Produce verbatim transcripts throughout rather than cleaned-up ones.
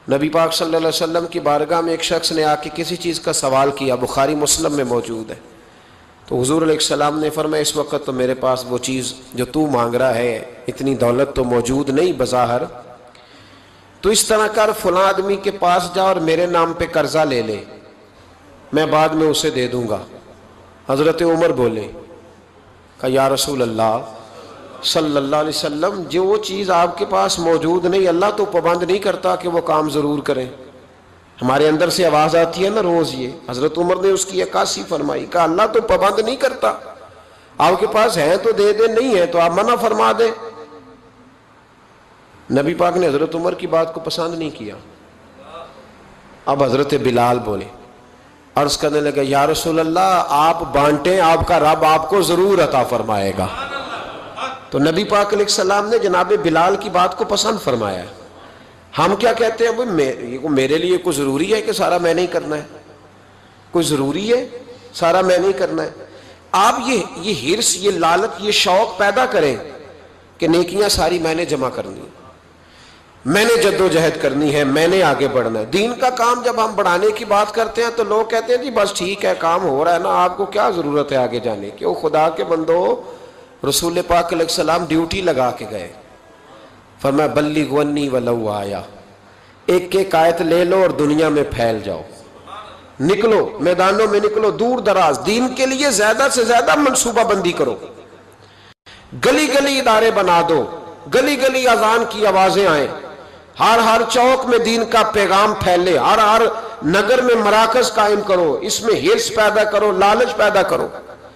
نبی پاک صلی اللہ علیہ وسلم کی بارگاہ میں ایک شخص نے آ کے کسی چیز کا سوال کیا، بخاری مسلم میں موجود ہے، تو حضور علیہ السلام نے فرمایا اس وقت تو میرے پاس وہ چیز جو تو مانگ رہا ہے اتنی دولت تو موجود نہیں بظاہر، تو اس طرح کر فلاں آدمی کے پاس جا اور میرے نام پہ قرضہ لے لے، میں بعد میں اسے دے دوں گا۔ حضرت عمر بولے، کہا یا رسول اللہ صلی اللہ علیہ وسلم، جو وہ چیز آپ کے پاس موجود نہیں، اللہ تو پابند نہیں کرتا کہ وہ کام ضرور کریں۔ ہمارے اندر سے آواز آتی ہے نا روز یہ، حضرت عمر نے اس کی عکاسی فرمائی، کہا اللہ تو پابند نہیں کرتا، آپ کے پاس ہے تو دے دیں، نہیں ہے تو آپ منع فرما دیں۔ نبی پاک نے حضرت عمر کی بات کو پسند نہیں کیا۔ اب حضرت بلال بولے، عرض کرنے لگے یا رسول اللہ آپ بانٹیں، آپ کا رب آپ کو ضرور عطا فرمائے گا۔ تو نبی پاک علیہ السلام نے جناب بلال کی بات کو پسند فرمایا۔ ہم کیا کہتے ہیں، یہ میرے لیے کوئی ضروری ہے کہ سارا میں نہیں کرنا ہے؟ کوئی ضروری ہے سارا میں نہیں کرنا ہے؟ آپ یہ یہ ہرس، یہ لالچ، یہ شوق پیدا کریں کہ نیکیاں ساری میں نے جمع کرنی ہے، میں نے جد و جہد کرنی ہے، میں نے آگے بڑھنا ہے۔ دین کا کام جب ہم بڑھانے کی بات کرتے ہیں تو لوگ کہتے ہیں جی بس ٹھیک ہے کام ہو رہا ہے نا، آپ کو کیا ضرورت ہے آگے جانے کی۔ وہ خدا کے بندو، رسول پاک علیہ السلام ڈیوٹی لگا کے گئے، فرمایا بلغ عنی ولو آیا، ایک ایک آیت لے لو اور دنیا میں پھیل جاؤ، نکلو میدانوں میں، نکلو دور دراز، دین کے لیے زیادہ سے زیادہ منصوبہ بندی کرو، گلی گلی ادارے بنا دو، گلی گلی اذان کی آوازیں آئیں، ہر ہر چوک میں دین کا پیغام پھیلے، ہر ہر نگر میں مراکز قائم کرو، اس میں ہرس پیدا کرو، لالچ پیدا کرو۔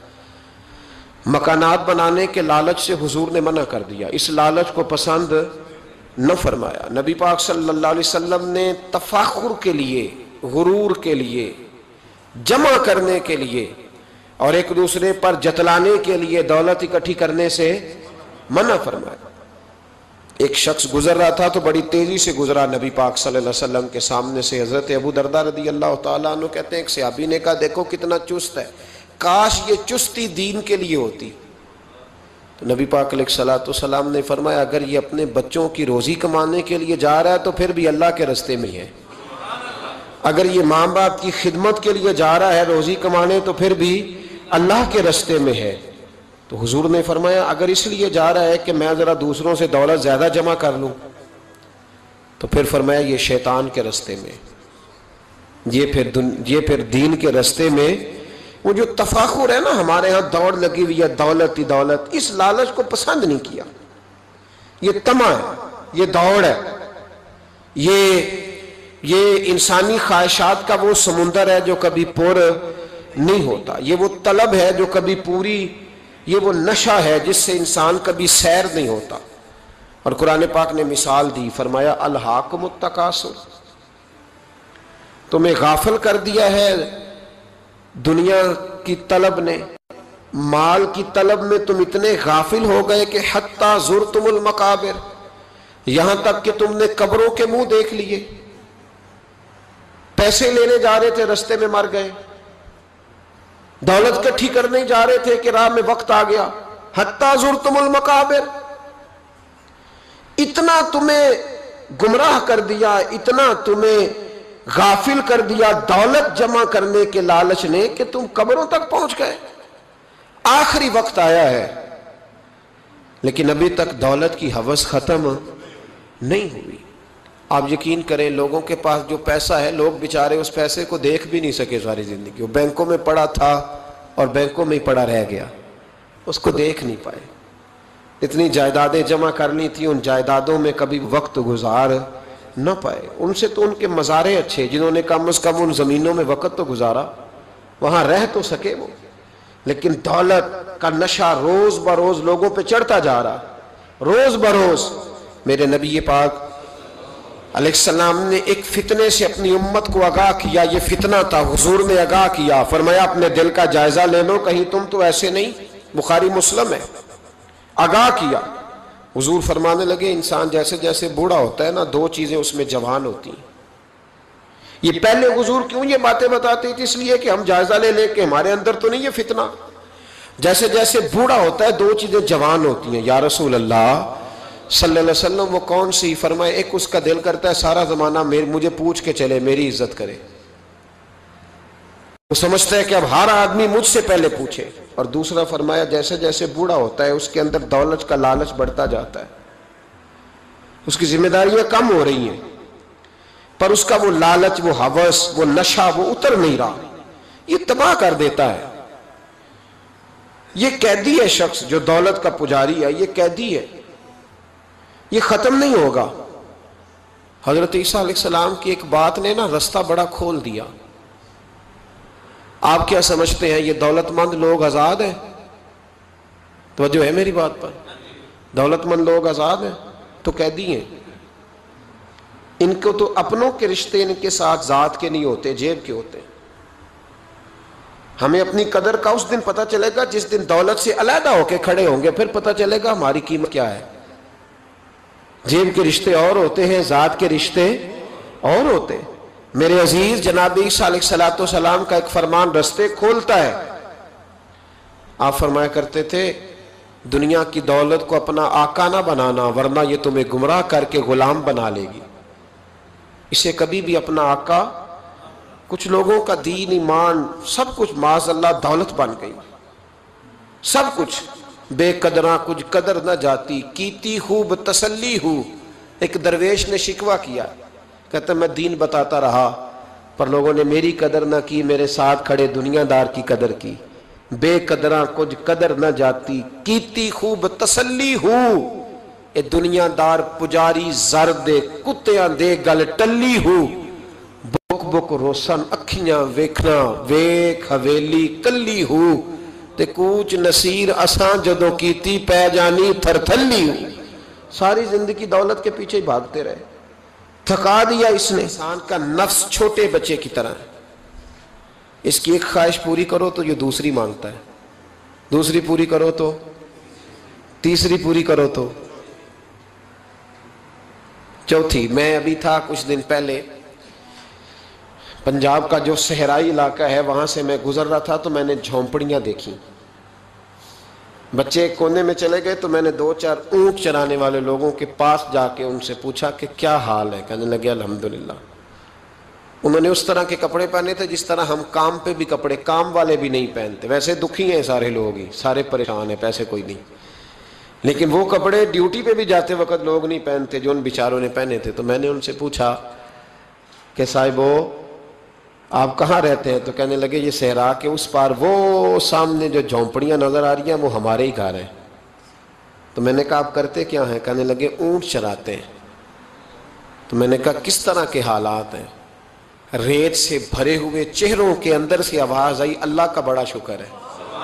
مکانات بنانے کے لالچ سے حضور نے منع کر دیا، اس لالچ کو پسند نہ فرمایا۔ نبی پاک صلی اللہ علیہ وسلم نے تفاخر کے لیے، غرور کے لیے، جمع کرنے کے لیے اور ایک دوسرے پر جتلانے کے لیے دولت اکٹھی کرنے سے منع فرمایا۔ ایک شخص گزر رہا تھا تو بڑی تیزی سے گزرا نبی پاک صلی اللہ علیہ وسلم کے سامنے سے، حضرت ابو درداء رضی اللہ تعالیٰ عنہ کہتے ہیں ایک صحابی نے کہا دیکھو کتنا چست ہے، کاش یہ چستی دین کے لیے ہوتی۔ تو نبی پاک علیہ الصلوۃ والسلام نے فرمایا اگر یہ اپنے بچوں کی روزی کمانے کے لیے جا رہا ہے تو پھر بھی اللہ کے رستے میں ہے، اگر یہ ماں باپ کی خدمت کے لیے جا رہا ہے روزی کمانے تو پھر بھی اللہ کے رستے میں ہے۔ تو حضور نے فرمایا اگر اس لیے جا رہا ہے کہ میں ذرا دوسروں سے دولت زیادہ جمع کر لوں تو پھر فرمایا یہ شیطان کے رستے میں، یہ پھر دن یہ پھر دین کے رستے میں۔ وہ جو تفاخر ہے نا ہمارے ہاں دوڑ لگی ہوئی ہے، دولت ہی دولت، اس لالچ کو پسند نہیں کیا۔ یہ طمع ہے، یہ دوڑ ہے، یہ یہ انسانی خواہشات کا وہ سمندر ہے جو کبھی پر نہیں ہوتا، یہ وہ طلب ہے جو کبھی پوری، یہ وہ نشہ ہے جس سے انسان کبھی سیر نہیں ہوتا۔ اور قرآن پاک نے مثال دی، فرمایا الہاکم التکاثر، تمہیں غافل کر دیا ہے دنیا کی طلب نے، مال کی طلب میں تم اتنے غافل ہو گئے کہ حتی زرتم المقابر، یہاں تک کہ تم نے قبروں کے منہ دیکھ لیے، پیسے لینے جا رہے تھے رستے میں مر گئے، دولت کٹھی کرنے جا رہے تھے کہ راہ میں وقت آ گیا، حتی زرتم المقابر۔ اتنا تمہیں گمراہ کر دیا، اتنا تمہیں غافل کر دیا دولت جمع کرنے کے لالچ نے کہ تم قبروں تک پہنچ گئے۔ آخری وقت آیا ہے لیکن ابھی تک دولت کی ہوس ختم نہیں ہوئی۔ آپ یقین کریں لوگوں کے پاس جو پیسہ ہے، لوگ بیچارے اس پیسے کو دیکھ بھی نہیں سکے ساری زندگی، وہ بینکوں میں پڑا تھا اور بینکوں میں ہی پڑا رہ گیا، اس کو دیکھ نہیں پائے۔ اتنی جائیدادیں جمع کرنی تھی، ان جائیدادوں میں کبھی وقت گزار نہ پائے۔ ان سے تو ان کے مزارے اچھے جنہوں نے کم از کم ان زمینوں میں وقت تو گزارا، وہاں رہ تو سکے وہ، لیکن دولت کا نشہ روز بروز لوگوں پہ چڑھتا جا رہا، روز بروز۔ میرے نبی پاک علیہ السلام نے ایک فتنے سے اپنی امت کو آگاہ کیا، یہ فتنہ تھا، حضور نے آگاہ کیا، فرمایا اپنے دل کا جائزہ لے لو کہیں تم تو ایسے نہیں، بخاری مسلم ہے، آگاہ کیا۔ حضور فرمانے لگے انسان جیسے جیسے بوڑھا ہوتا ہے نا، دو چیزیں اس میں جوان ہوتی ہیں۔ یہ پہلے حضور کیوں یہ باتیں بتاتے تھے؟ اس لیے کہ ہم جائزہ لے لے کہ ہمارے اندر تو نہیں یہ فتنہ۔ جیسے جیسے بوڑھا ہوتا ہے دو چیزیں جوان ہوتی ہیں۔ یا رسول اللہ صلی اللہ علیہ وسلم وہ کون سی؟ فرمائے ایک اس کا دل کرتا ہے سارا زمانہ مجھے پوچھ کے چلے، میری عزت کرے، وہ سمجھتا ہے کہ اب ہر آدمی مجھ سے پہلے پوچھے. اور دوسرا فرمایا جیسے جیسے بوڑھا ہوتا ہے اس کے اندر دولت کا لالچ بڑھتا جاتا ہے، اس کی ذمہ داریاں کم ہو رہی ہیں، پر اس کا وہ لالچ، وہ ہوس، وہ نشہ وہ اتر نہیں رہا، یہ تباہ کر دیتا ہے. یہ قیدی ہے شخص جو دولت کا پجاری ہے، یہ قیدی ہے، یہ ختم نہیں ہوگا. حضرت عیسیٰ علیہ السلام کی ایک بات نے نا رستہ بڑا کھول دیا. آپ کیا سمجھتے ہیں یہ دولت مند لوگ آزاد ہیں؟ توجہ ہے میری بات پر؟ دولت مند لوگ آزاد ہیں تو قیدی ہیں. ان کو تو اپنوں کے رشتے ان کے ساتھ ذات کے نہیں ہوتے، جیب کے ہوتے ہیں. ہمیں اپنی قدر کا اس دن پتہ چلے گا جس دن دولت سے علیحدہ ہو کے کھڑے ہوں گے، پھر پتہ چلے گا ہماری قیمت کیا ہے. جیب کے رشتے اور ہوتے ہیں، ذات کے رشتے اور ہوتے ہیں. میرے عزیز جناب عیسیٰ علیہ السلام کا ایک فرمان رستے کھولتا ہے. آپ فرمایا کرتے تھے دنیا کی دولت کو اپنا آقا نہ بنانا ورنہ یہ تمہیں گمراہ کر کے غلام بنا لے گی. اسے کبھی بھی اپنا آقا، کچھ لوگوں کا دین ایمان سب کچھ معاذ اللہ دولت بن گئی، سب کچھ بے قدراں کچھ قدر نہ جاتی، کیتی خوب تسلی ہو. ایک درویش نے شکوہ کیا، کہتا میں دین بتاتا رہا پر لوگوں نے میری قدر نہ کی، میرے ساتھ کھڑے دنیا دار کی قدر کی. بے قدراں کچھ قدر نہ جاتی، کیتی خوب تسلی ہو. اے دنیا دار پجاری زر دے کتیاں دے گل ٹلی ہو. بک بک روسن اکھیاں ویکھنا ویکھ حویلی کلی ہو. تے کوچ نصیر اساں جدوں کیتی پہ جانی تھر تھلی ہو. ساری زندگی دولت کے پیچھے بھاگتے رہے، تھکا دیا اس نے. انسان کا نفس چھوٹے بچے کی طرح ہے، اس کی ایک خواہش پوری کرو تو یہ دوسری مانگتا ہے، دوسری پوری کرو تو تیسری پوری کرو تو چوتھی. میں ابھی تھا کچھ دن پہلے پنجاب کا جو صحرائی علاقہ ہے وہاں سے میں گزر رہا تھا تو میں نے جھونپڑیاں دیکھی. بچے کونے میں چلے گئے تو میں نے دو چار اونٹ چرانے والے لوگوں کے پاس جا کے ان سے پوچھا کہ کیا حال ہے. کہنے لگے الحمدللہ. انہوں نے اس طرح کے کپڑے پہنے تھے جس طرح ہم کام پہ بھی کپڑے کام والے بھی نہیں پہنتے. ویسے دکھی ہیں سارے لوگ ہی، سارے پریشان ہیں، پیسے کوئی نہیں، لیکن وہ کپڑے ڈیوٹی پہ بھی جاتے وقت لوگ نہیں پہنتے جو ان بیچاروں نے پہنے تھے. تو میں نے ان سے پوچھا کہ صاحبو آپ کہاں رہتے ہیں؟ تو کہنے لگے یہ صحرا کے اس پار وہ سامنے جو جھونپڑیاں نظر آ رہی ہیں وہ ہمارے ہی گھر ہیں. تو میں نے کہا آپ کرتے کیا ہیں؟ کہنے لگے اونٹ چراتے ہیں. تو میں نے کہا کس طرح کے حالات ہیں؟ ریت سے بھرے ہوئے چہروں کے اندر سے آواز آئی اللہ کا بڑا شکر ہے،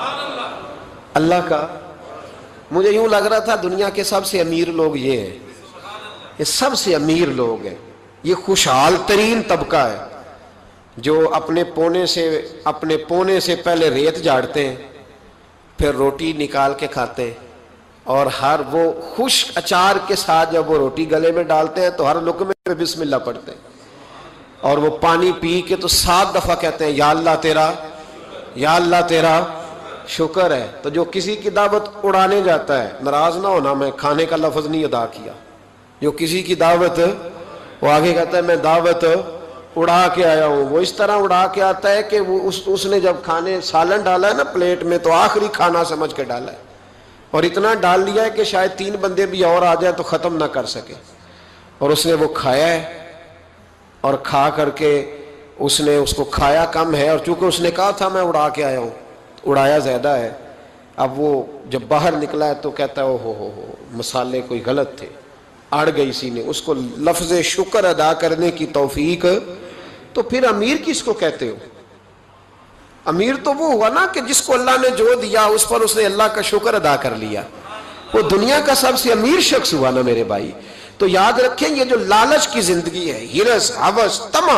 اللہ کا. مجھے یوں لگ رہا تھا دنیا کے سب سے امیر لوگ یہ ہیں، یہ سب سے امیر لوگ ہیں، یہ خوشحال ترین طبقہ ہے جو اپنے پونے سے اپنے پونے سے پہلے ریت جاڑتے ہیں، پھر روٹی نکال کے کھاتے ہیں، اور ہر وہ خشک اچار کے ساتھ جب وہ روٹی گلے میں ڈالتے ہیں تو ہر لقمے پہ بسم اللہ پڑھتے ہیں، اور وہ پانی پی کے تو سات دفعہ کہتے ہیں یا اللہ تیرا یا اللہ تیرا شکر ہے. تو جو کسی کی دعوت اڑانے جاتا ہے، ناراض نہ ہونا میں کھانے کا لفظ نہیں ادا کیا، جو کسی کی دعوت وہ آگے کہتا ہے میں دعوت اڑا کے آیا ہوں، وہ اس طرح اڑا کے آتا ہے کہ وہ اس, اس نے جب کھانے سالن ڈالا ہے نا پلیٹ میں تو آخری کھانا سمجھ کے ڈالا ہے، اور اتنا ڈال لیا ہے کہ شاید تین بندے بھی اور آ جائیں تو ختم نہ کر سکے. اور اس نے وہ کھایا ہے، اور کھا کر کے اس نے اس کو کھایا کم ہے، اور چونکہ اس نے کہا تھا میں اڑا کے آیا ہوں، اڑایا زیادہ ہے. اب وہ جب باہر نکلا ہے تو کہتا ہے او ہو ہو ہو مسالے کوئی غلط تھے، اڑ گئی سی نے. اس کو لفظ شکر ادا کرنے کی توفیق. تو پھر امیر کس کو کہتے ہو؟ امیر تو وہ ہوا نا کہ جس کو اللہ نے جو دیا اس پر اس نے اللہ کا شکر ادا کر لیا، وہ دنیا کا سب سے امیر شخص ہوا نا میرے بھائی. تو یاد رکھیں یہ جو لالچ کی زندگی ہے، ہرس ہوس طمع،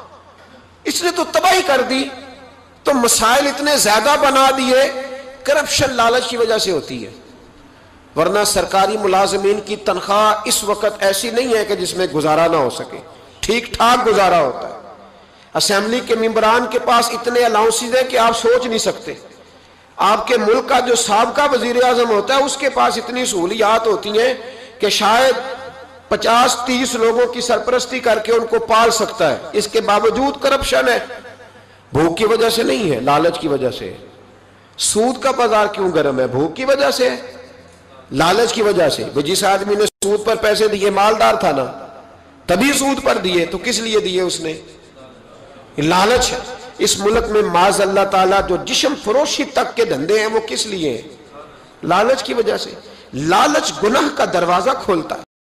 اس نے تو تباہی کر دی. تو مسائل اتنے زیادہ بنا دیے، کرپشن لالچ کی وجہ سے ہوتی ہے. ورنہ سرکاری ملازمین کی تنخواہ اس وقت ایسی نہیں ہے کہ جس میں گزارا نہ ہو سکے، ٹھیک ٹھاک گزارا ہوتا ہے. اسمبلی کے ممبران کے پاس اتنے الاؤنسز ہیں کہ آپ سوچ نہیں سکتے. آپ کے ملک کا جو سابقہ وزیر اعظم ہوتا ہے اس کے پاس اتنی سہولیات ہوتی ہیں کہ شاید پچاس تیس لوگوں کی سرپرستی کر کے ان کو پال سکتا ہے، اس کے باوجود کرپشن ہے۔ بھوک کی وجہ سے نہیں ہے، لالچ کی وجہ سے۔ سود کا بازار کیوں گرم ہے؟ بھوک کی وجہ سے، لالچ کی وجہ سے۔ وہ جس آدمی نے سود پر پیسے دیے مالدار تھا نا، تبھی سود پر دیے، تو کس لیے دیے اس نے؟ لالچ ہے۔ اس ملک میں معاذ اللہ تعالیٰ جو جسم فروشی تک کے دھندے ہیں وہ کس لیے ہیں؟ لالچ کی وجہ سے۔ لالچ گناہ کا دروازہ کھولتا ہے۔